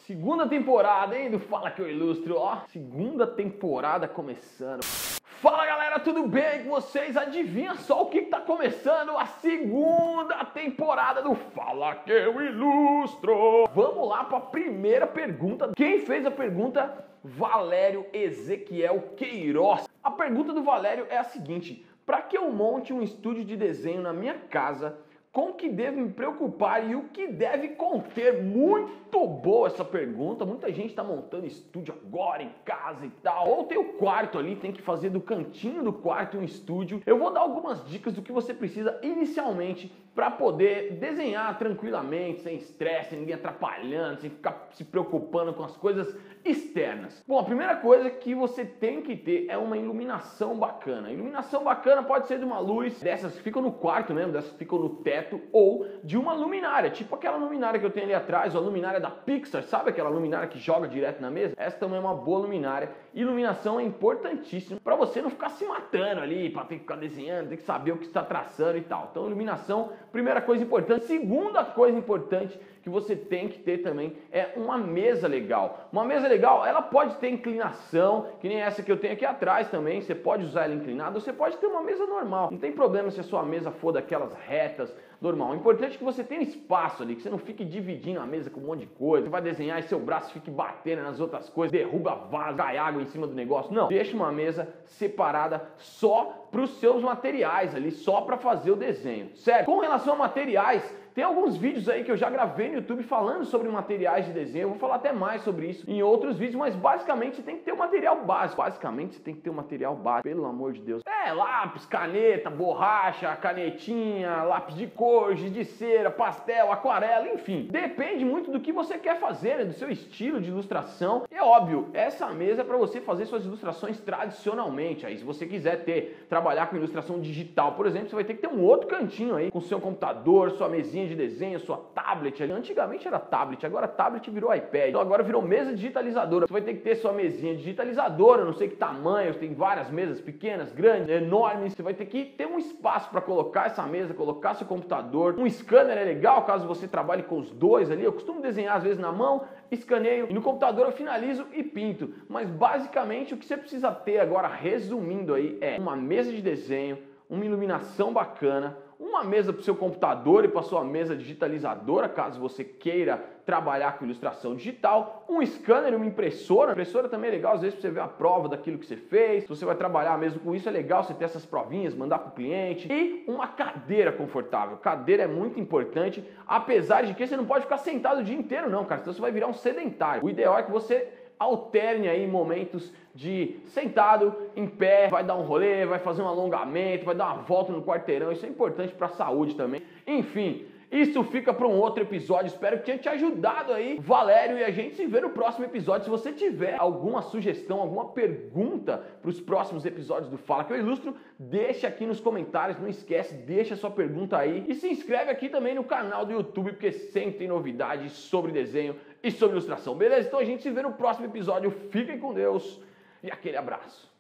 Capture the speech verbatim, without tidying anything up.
Segunda temporada, hein, do Fala Que Eu Ilustro, ó. Segunda temporada começando. Fala galera, tudo bem com vocês? Adivinha só o que tá começando? A segunda temporada do Fala Que Eu Ilustro. Vamos lá para a primeira pergunta. Quem fez a pergunta? Valério Ezequiel Queiroz. A pergunta do Valério é a seguinte: para que eu monte um estúdio de desenho na minha casa, com o que devo me preocupar e o que deve conter? Muito boa essa pergunta. Muita gente está montando estúdio agora em casa e tal. Ou tem o quarto ali, tem que fazer do cantinho do quarto um estúdio. Eu vou dar algumas dicas do que você precisa inicialmente para poder desenhar tranquilamente, sem estresse, ninguém atrapalhando, sem ficar se preocupando com as coisas externas. Bom, a primeira coisa que você tem que ter é uma iluminação bacana. Iluminação bacana pode ser de uma luz dessas que ficam no quarto mesmo, dessas que ficam no teto, ou de uma luminária, tipo aquela luminária que eu tenho ali atrás, a luminária da Pixar, sabe aquela luminária que joga direto na mesa? Essa também é uma boa luminária. Iluminação é importantíssimo para você não ficar se matando ali, para ter que ficar desenhando, ter que saber o que está traçando e tal. Então, iluminação, primeira coisa importante. Segunda coisa importante que você tem que ter também é uma mesa legal. Uma mesa legal, ela pode ter inclinação, que nem essa que eu tenho aqui atrás também. Você pode usar ela inclinada, ou você pode ter uma mesa normal. Não tem problema se a sua mesa for daquelas retas, normal. O importante é que você tenha espaço ali, que você não fique dividindo a mesa com um monte de coisa. Você vai desenhar e seu braço fique batendo nas outras coisas, derruba vaso, cai água em cima do negócio. Não, deixa uma mesa separada só para os seus materiais ali, só para fazer o desenho, certo? Com relação a materiais, tem alguns vídeos aí que eu já gravei no YouTube falando sobre materiais de desenho. Eu vou falar até mais sobre isso em outros vídeos, mas basicamente você tem que ter o material básico. Basicamente você tem que ter o material básico, pelo amor de Deus. É, lápis, caneta, borracha, canetinha, lápis de cor, giz de cera, pastel, aquarela, enfim. Depende muito do que você quer fazer, né? Do seu estilo de ilustração. E é óbvio, essa mesa é para você fazer suas ilustrações tradicionalmente. Aí se você quiser ter, trabalhar com ilustração digital, por exemplo, você vai ter que ter um outro cantinho aí, com seu computador, sua mesinha de desenho, sua tablet ali. Antigamente era tablet, agora tablet virou iPad, então agora virou mesa digitalizadora. Você vai ter que ter sua mesinha digitalizadora, não sei que tamanho, tem várias mesas pequenas, grandes, enormes. Você vai ter que ter um espaço para colocar essa mesa, colocar seu computador. Um scanner é legal, caso você trabalhe com os dois ali. Eu costumo desenhar às vezes na mão, escaneio, e no computador eu finalizo e pinto. Mas basicamente o que você precisa ter agora, resumindo aí, é uma mesa de desenho, uma iluminação bacana, uma mesa para o seu computador e para sua mesa digitalizadora, caso você queira trabalhar com ilustração digital, um scanner, uma impressora. A impressora também é legal, às vezes, para você ver a prova daquilo que você fez. Se você vai trabalhar mesmo com isso, é legal você ter essas provinhas, mandar para o cliente. E uma cadeira confortável. Cadeira é muito importante, apesar de que você não pode ficar sentado o dia inteiro não, cara, senão você vai virar um sedentário. O ideal é que você alterne aí momentos de sentado, em pé, vai dar um rolê, vai fazer um alongamento, vai dar uma volta no quarteirão. Isso é importante para a saúde também. Enfim, isso fica para um outro episódio. Espero que tenha te ajudado aí, Valério, e a gente se vê no próximo episódio. Se você tiver alguma sugestão, alguma pergunta para os próximos episódios do Fala Que Eu Ilustro, deixa aqui nos comentários. Não esquece, deixa sua pergunta aí e se inscreve aqui também no canal do YouTube, porque sempre tem novidades sobre desenho e sobre ilustração, beleza? Então a gente se vê no próximo episódio. Fiquem com Deus e aquele abraço.